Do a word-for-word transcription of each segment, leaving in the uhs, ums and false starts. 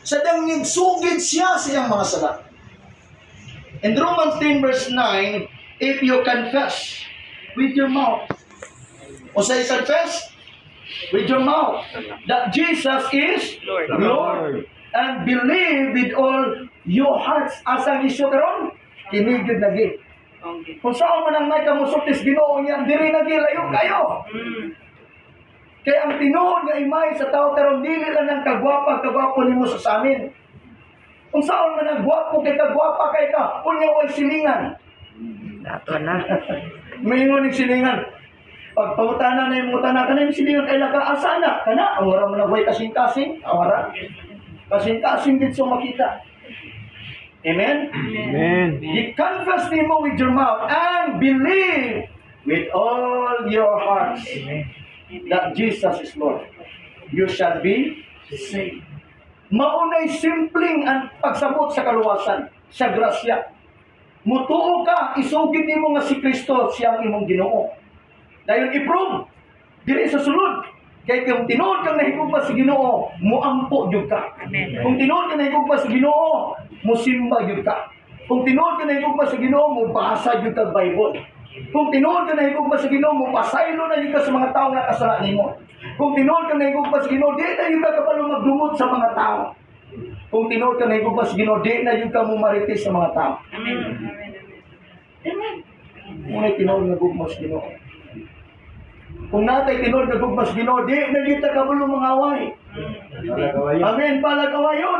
Sadang nigsugid siya sa iyang mga sala. In Romans ten verse nine, if you confess with your mouth, o say confess with your mouth that Jesus is Lord. Lord, and believe with all your hearts, asang isyo karon kinigid lagi. Kung saan man ang may kamusutis Ginoo niya, diri lagi layo kayo. Kaya ang tinuod nga imay sa tao karon dili lang ng kagwapa kagwapo nimo sa amin. Kung saan man ang gwapo kay kagwapa kay ka, unya way silingan. Dato na. Mayingon ning silingan. Pag pangutana na yung mutana ka na yung silingan kay laka asana kana ang wala mo na way kasing-kasing, awara. Kasing-kasing din so makita. Amen? Amen. You confess nimo with your mouth and believe with all your heart that Jesus is Lord. You shall be saved. Maunay simpleng ang pagsabot sa kaluwasan, sa grasya. Mutuo ka, isugid nimo nga si Kristo siyang imong Ginoo. Dayon i-prove diri sa sulod. Kay kung tinuod kang nahigugma sa Ginoo, muampo jud ka. Kung tinuod kang nahigugma sa Ginoo, musimba jud ka. Kung tinuod kang nahigugma sa Ginoo, mubasa jud ka Bible. Kung tinuod kang nahigugma sa Ginoo, mupasaylo na jud ka sa mga tawo nga kasala nimo. Kung tinuod kang nahigugma sa Ginoo, di na jud ka kabalo magdumot sa mga tawo. Kung tinuod kang nahigugma sa Ginoo, di na jud ka mumarites sa mga tawo. Amen. Amen. Ngunit tinuod nga gugma sa Ginoo. Kung natay tinuod nga gugma sa Ginoo, di na jud ka kabalo mangaway. Amen. Palagawayon.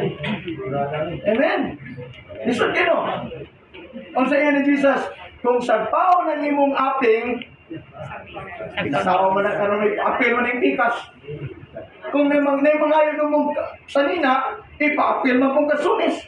Amen. Lisod kino. Ang sa iya ni Jesus, kung sagpaw na nimong aping, isasawa mo na karon may apil mo ng pikas. Kung may mga mangayon mong sanina, ipa-apil mo pong kasunis.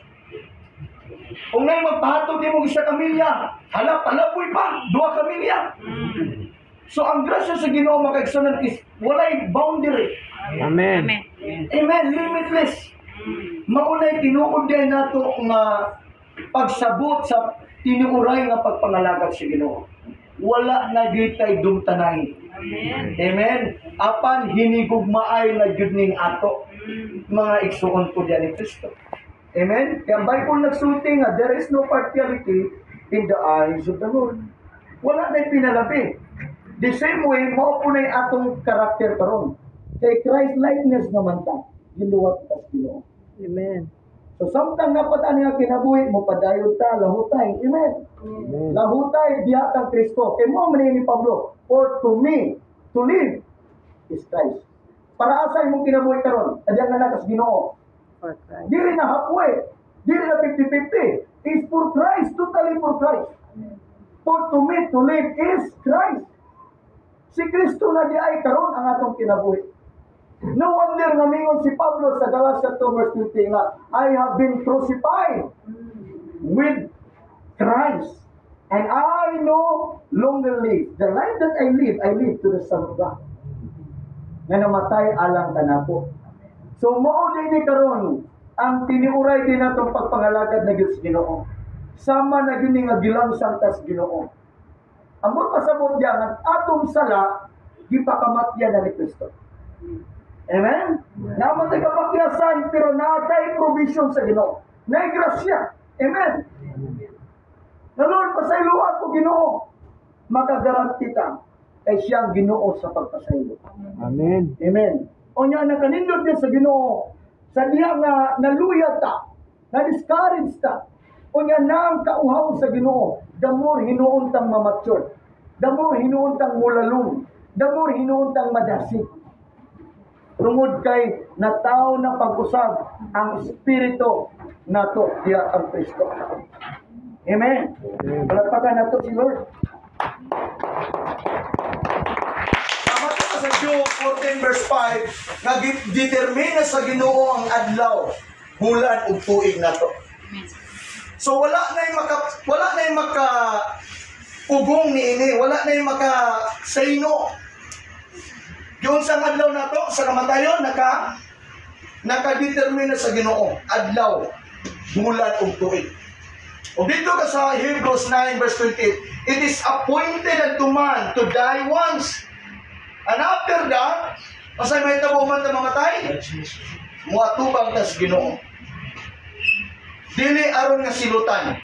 Kung may magpahatod din mong isa kamilya, hala, palaboy pa, dua kamilya. So ang grasya sa Ginoo makaigsunan is walay boundary. Amen. Amen, limitless. Maunay tinuod din nato nga pagsabot sa tinuuray nga pagpangalagad sa Ginoo. Wala na gyud tay dumtanay. Amen. Amen. Apan hinigugmaay na gyud ning ato mga igsuon ko diyan ni Kristo. Amen. Kaya ang Bible nagsulti nga there is no partiality in the eyes of the Lord. Wala na pinalabi. The same way mo po na atong karakter karon. Kay Christ likeness naman ta. Giluwat ta sa Ginoo. Amen. So samtang napatan nga kinabuhi mo padayon ta lahutay. Amen. Amen. Lahutay diha kang Kristo. Kay mo man ni Pablo, for to me to live is Christ. Para asa imong kinabuhi karon? Adyan na nakas Ginoo. For Christ. Dili na halfway. Dili na fifty-fifty. Is for Christ, totally for Christ. For to me to live is Christ. Si Kristo na di ay karon ang atong kinabuhi. No wonder nga mingon si Pablo sa Galatia two verse twenty nga, I have been crucified with Christ, and I no longer live. The life that I live, I live to the Son of God. Nga namatay alang kanako. So mao din ni karon ang tiniuray din natong pagpangalagad na Dios Ginoo. Sama na gyud nga gilangsang tas Ginoo. Ang mga pasabot diyan ang atong sala gipakamatyan na ni Kristo. Amen? Namatay kapakyasan pero natay provision sa Ginoo. Nay grasya. Amen. Na Lord, pasayloan ko Ginoo. Makagaranti ta kay siyang Ginoo sa pagpasaylo. Amen. Amen. O nya nakanindot niya sa Ginoo sa diha nga naluyat ta, na-discourage ta. O nya nang kauhaw sa Ginoo, the more hinuon tang mamature, the more hinuon tang mulalong, the more hinuon tang madasig. Tungod kay nataw na pag-usab ang espiritu nato diha ang Kristo. Amen. Palagpakan nato si Lord. Tama ka sa Job fourteen verse five, nga determina sa Ginoo ang adlaw, bulan ug tuig nato. So wala na yung maka wala na yung maka ugong ni ini, wala na yung maka say no. Yung sa adlaw na to, sa kamatayon, naka naka-determine sa Ginoo, adlaw, bulan ug tuig. O dito ka sa Hebrews nine verse twenty, it is appointed unto man to die once, and after that, masay may tabo man na mamatay? muatubang tas Ginoo. Dili aron nga silutan